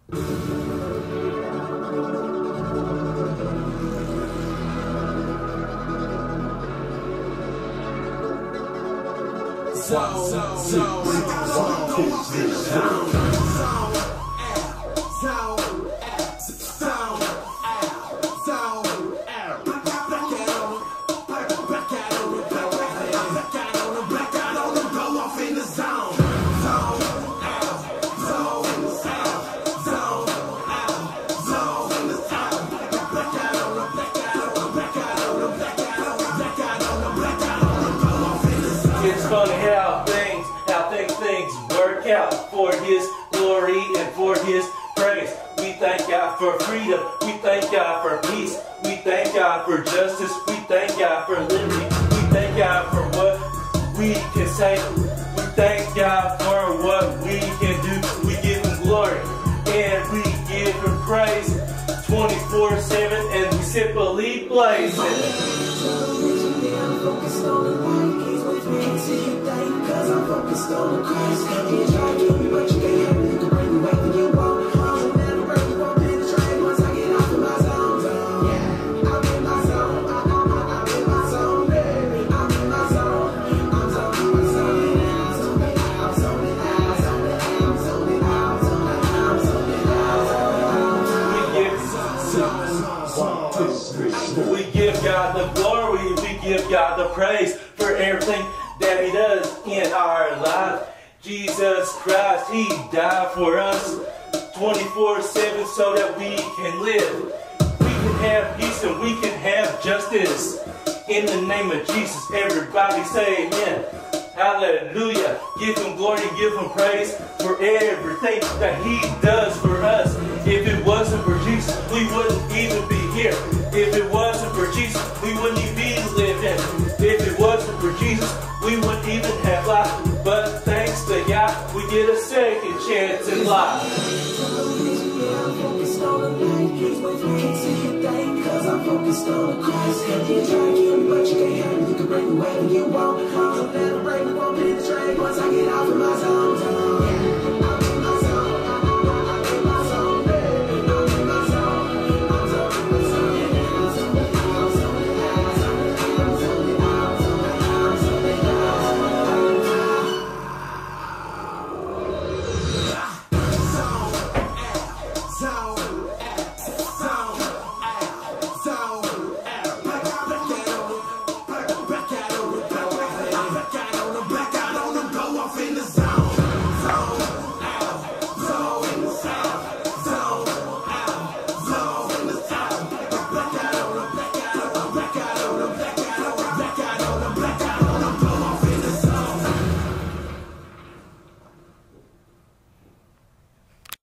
It's funny how things work out for His glory and for His praise. We thank God for freedom. We thank God for peace. We thank God for justice. We thank God for liberty. We thank God for what we can say. We thank God for what we can do. We give Him glory and we give Him praise 24/7, and we simply blazing. Cause I'm focused on the Christ. You try to kill me, but you can't help me. You can bring me back when you want. You'll never break, you won't penetrate once I get off of my zone. Yeah, I'm in my zone. I'm in my zone, baby. I'm in my zone. I'm zoning, I'm zoning out. I'm zoning out, zoning out, zoning out, zoning out, zoning out. We give God the glory. We give God the praise for everything that He does in our life. Jesus Christ, He died for us 24/7 so that we can live. We can have peace and we can have justice. In the name of Jesus, everybody say amen. Hallelujah. Give Him glory, give Him praise for everything that He does for us. If it wasn't for Jesus, we wouldn't even be here. If it wasn't for Jesus, we wouldn't even be living. If it wasn't for Jesus, we wouldn't even have life. But thanks to God, we get a second chance in life. I'm focused on the light. Please wait for me to your day. Cause I'm focused on the Christ. You try to kill me, but you can't help me. You can bring me wherever you want. You'll never break me, won't penetrate once I get off of my zone. Yeah.